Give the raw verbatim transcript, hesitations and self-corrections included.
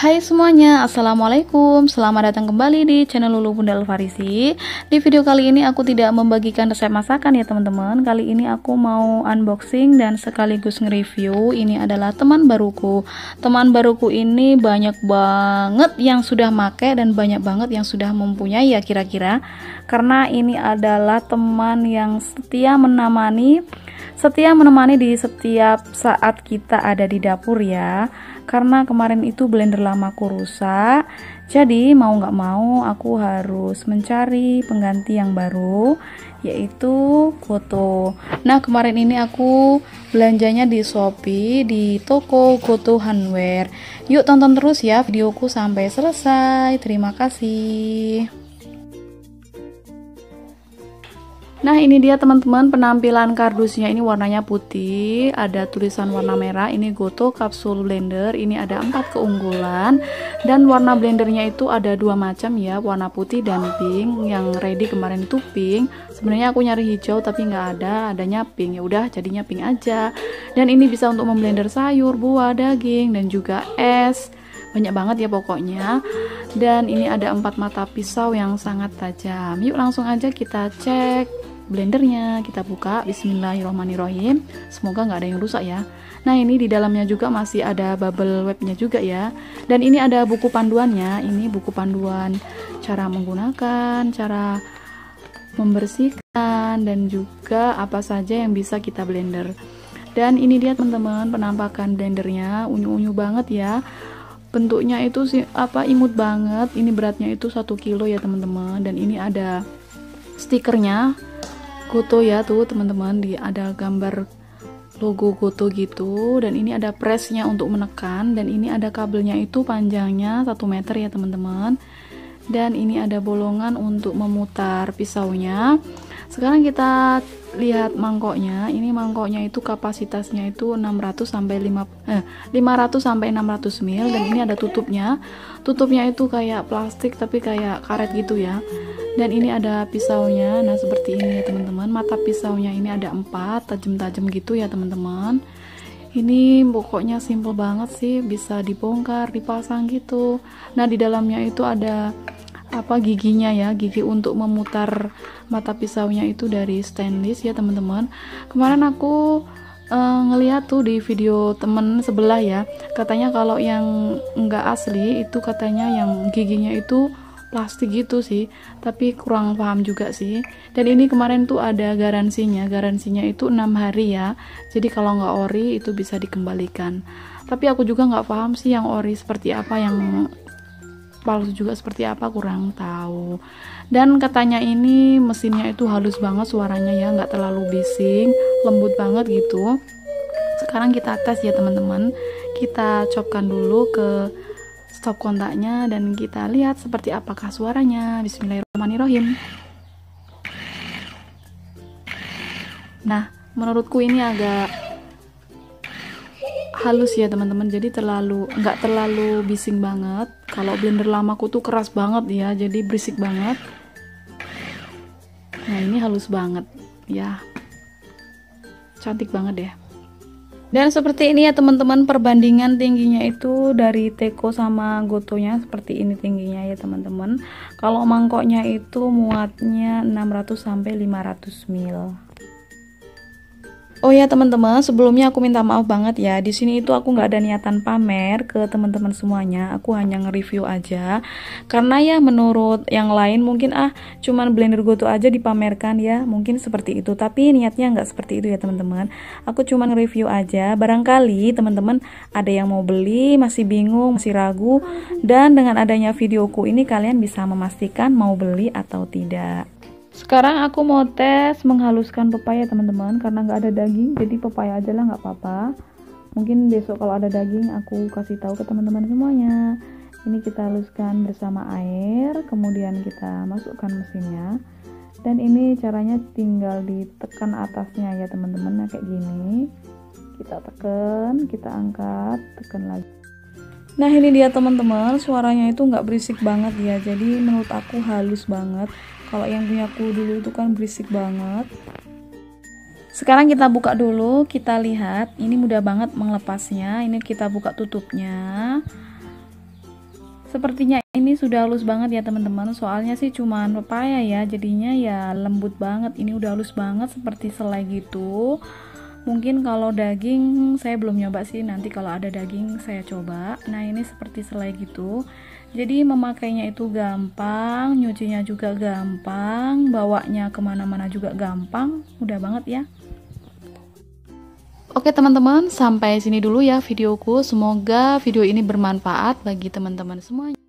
Hai semuanya, assalamualaikum. Selamat datang kembali di channel Lulu Bunda Alfarisi. Di video kali ini aku tidak membagikan resep masakan ya teman-teman. Kali ini aku mau unboxing dan sekaligus nge-review. Ini adalah teman baruku. Teman baruku ini banyak banget yang sudah make dan banyak banget yang sudah mempunyai ya kira-kira. Karena ini adalah teman yang setia menemani setia menemani di setiap saat kita ada di dapur ya. Karena kemarin itu blender lamaku rusak, jadi mau nggak mau aku harus mencari pengganti yang baru, yaitu Gotoh. Nah kemarin ini aku belanjanya di Shopee di toko Gotoh Handwear. Yuk tonton terus ya videoku sampai selesai. Terima kasih. Nah ini dia teman-teman penampilan kardusnya. Ini warnanya putih, ada tulisan warna merah. Ini Gotoh Capsule Blender. Ini ada empat keunggulan dan warna blendernya itu ada dua macam ya, warna putih dan pink. Yang ready kemarin itu pink. Sebenarnya aku nyari hijau tapi nggak ada, adanya pink. Ya udah jadinya pink aja. Dan ini bisa untuk memblender sayur, buah, daging dan juga es. Banyak banget ya pokoknya. Dan ini ada empat mata pisau yang sangat tajam. Yuk langsung aja kita cek blendernya, kita buka. Bismillahirrohmanirrohim. Semoga nggak ada yang rusak ya. Nah ini di dalamnya juga masih ada bubble wrapnya juga ya. Dan ini ada buku panduannya. Ini buku panduan cara menggunakan, cara membersihkan, dan juga apa saja yang bisa kita blender. Dan ini dia teman-teman penampakan blendernya, unyu-unyu banget ya. Bentuknya itu sih apa imut banget. Ini beratnya itu satu kilo ya teman-teman. Dan ini ada stikernya Gotoh ya tuh teman-teman, di ada gambar logo Gotoh gitu. Dan ini ada pressnya untuk menekan. Dan ini ada kabelnya itu panjangnya satu meter ya teman-teman. Dan ini ada bolongan untuk memutar pisaunya. Sekarang kita lihat mangkoknya. Ini mangkoknya itu kapasitasnya itu enam ratus sampai lima eh, lima ratus sampai enam ratus mil. Dan ini ada tutupnya. Tutupnya itu kayak plastik tapi kayak karet gitu ya. Dan ini ada pisaunya. Nah seperti ini ya teman-teman. Mata pisaunya ini ada empat, tajam-tajam gitu ya teman-teman. Ini pokoknya simple banget sih, bisa dibongkar, dipasang gitu. Nah di dalamnya itu ada apa giginya ya, gigi untuk memutar mata pisaunya itu dari stainless ya teman-teman. Kemarin aku uh, ngeliat tuh di video temen sebelah ya, katanya kalau yang enggak asli itu katanya yang giginya itu plastik gitu sih, tapi kurang paham juga sih. Dan ini kemarin tuh ada garansinya, garansinya itu enam hari ya, jadi kalau nggak ori itu bisa dikembalikan. Tapi aku juga nggak paham sih yang ori seperti apa, yang palsu juga seperti apa, kurang tahu. Dan katanya ini mesinnya itu halus banget suaranya ya, nggak terlalu bising, lembut banget gitu. Sekarang kita tes ya teman-teman, kita copkan dulu ke stop kontaknya dan kita lihat seperti apakah suaranya. Bismillahirrahmanirrahim. Nah menurutku ini agak halus ya teman-teman, jadi terlalu nggak terlalu bising banget. Kalau blender lamaku tuh keras banget ya, jadi berisik banget. Nah ini halus banget ya, cantik banget ya. Dan seperti ini ya teman-teman, perbandingan tingginya itu dari Teko sama Gotohnya seperti ini tingginya ya teman-teman. Kalau mangkoknya itu muatnya enam ratus sampai lima ratus mil. Oh ya teman-teman, sebelumnya aku minta maaf banget ya. Di sini itu aku nggak ada niatan pamer ke teman-teman semuanya. Aku hanya nge-review aja. Karena ya menurut yang lain mungkin ah cuman blender Gotoh aja dipamerkan ya. Mungkin seperti itu. Tapi niatnya nggak seperti itu ya teman-teman. Aku cuma nge-review aja. Barangkali teman-teman ada yang mau beli, masih bingung, masih ragu. Dan dengan adanya videoku ini kalian bisa memastikan mau beli atau tidak. Sekarang aku mau tes menghaluskan pepaya teman-teman, karena nggak ada daging jadi pepaya aja lah nggak apa-apa. Mungkin besok kalau ada daging aku kasih tahu ke teman-teman semuanya. Ini kita haluskan bersama air, kemudian kita masukkan mesinnya. Dan ini caranya tinggal ditekan atasnya ya teman-teman, nah kayak gini. Kita tekan, kita angkat, tekan lagi. Nah ini dia teman-teman, suaranya itu nggak berisik banget ya, jadi menurut aku halus banget. Kalau yang punya aku dulu itu kan berisik banget. Sekarang kita buka dulu, kita lihat. Ini mudah banget melepasnya. Ini kita buka tutupnya. Sepertinya ini sudah halus banget ya teman-teman, soalnya sih cuman pepaya ya, jadinya ya lembut banget. Ini udah halus banget seperti selai gitu. Mungkin kalau daging saya belum nyoba sih, nanti kalau ada daging saya coba. Nah ini seperti selai gitu, jadi memakainya itu gampang, nyucinya juga gampang, bawanya kemana-mana juga gampang, mudah banget ya. Oke teman-teman, sampai sini dulu ya videoku. Semoga video ini bermanfaat bagi teman-teman semuanya.